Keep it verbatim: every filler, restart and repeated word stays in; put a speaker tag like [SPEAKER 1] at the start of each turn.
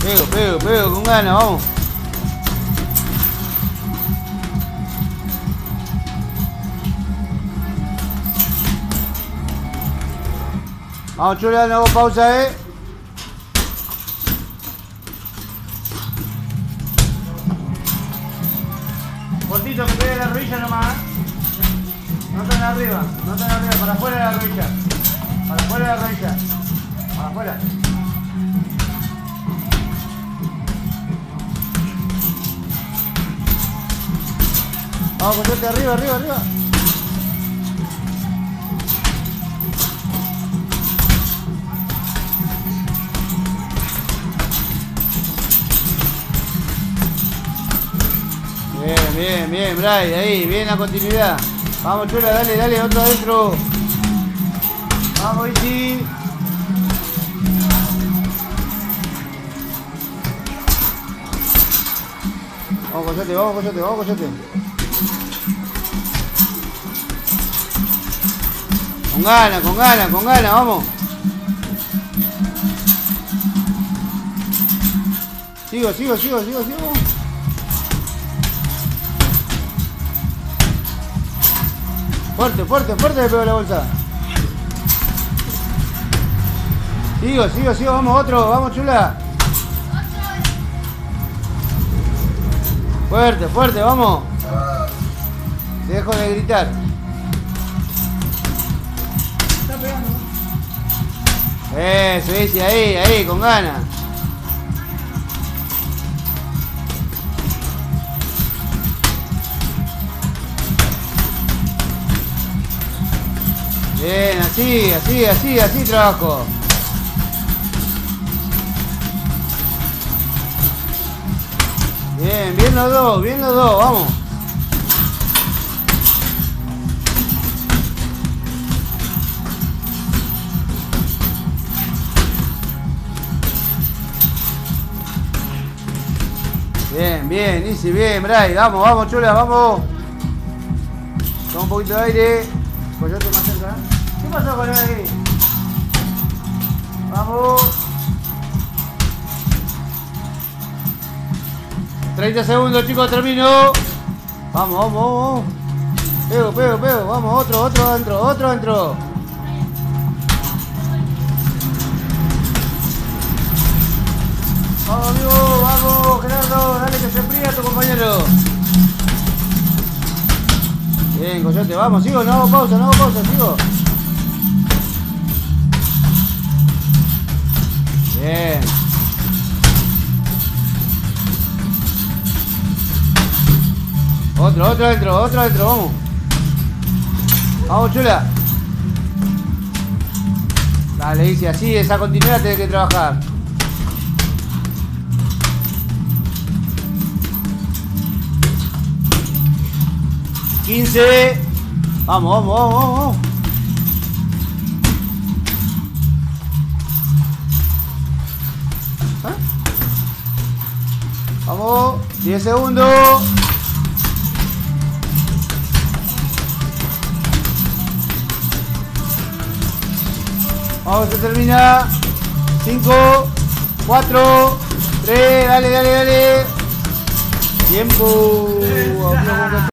[SPEAKER 1] Pego, pego, pego, con ganas, vamos. Vamos, chula, no hago pausa, eh. Cortito, que pegue la rodilla nomás. No tan arriba, no tan arriba, para afuera de la rodilla. Para afuera de la rodilla. Para afuera. Vamos, coyote, arriba, arriba, arriba. Bien, bien, bien, Bray, ahí, bien la continuidad. Vamos, chula, dale, dale, otro adentro. Vamos, Iti. Vamos, coyote, vamos, coyote, vamos, coyote. Con ganas, con ganas, con ganas, vamos. Sigo, sigo, sigo, sigo, sigo. Fuerte, fuerte, fuerte le pego la bolsa. Sigo, sigo, sigo, vamos otro, vamos, chula. Fuerte, fuerte, vamos. Dejo de gritar.
[SPEAKER 2] Está pegando.
[SPEAKER 1] Eso, dice, ahí, ahí, con ganas. Bien, así, así, así, así trabajo. Bien, bien los dos, bien los dos, vamos. Bien, bien, Isi, bien, Bray, vamos, vamos, chula, vamos. Toma un poquito de aire. Coyote más cerca. ¿Qué pasó con él aquí? Vamos. treinta segundos, chicos, termino. Vamos, vamos, vamos. Pego, pego, pego. Vamos, otro, otro adentro, otro adentro. Vamos, amigo, vamos, Gerardo. Dale que se enfría tu compañero. Bien, coyote, vamos, sigo, no hago pausa, no hago pausa, sigo. Bien. Otro, otro adentro, otro adentro, vamos. Vamos, chula. Dale, dice así, esa continuidad tenés que trabajar. quince. Vamos, vamos, vamos, vamos. ¿Eh? Vamos, diez segundos. Vamos, se termina. cinco, cuatro, tres, dale, dale, dale. Tiempo.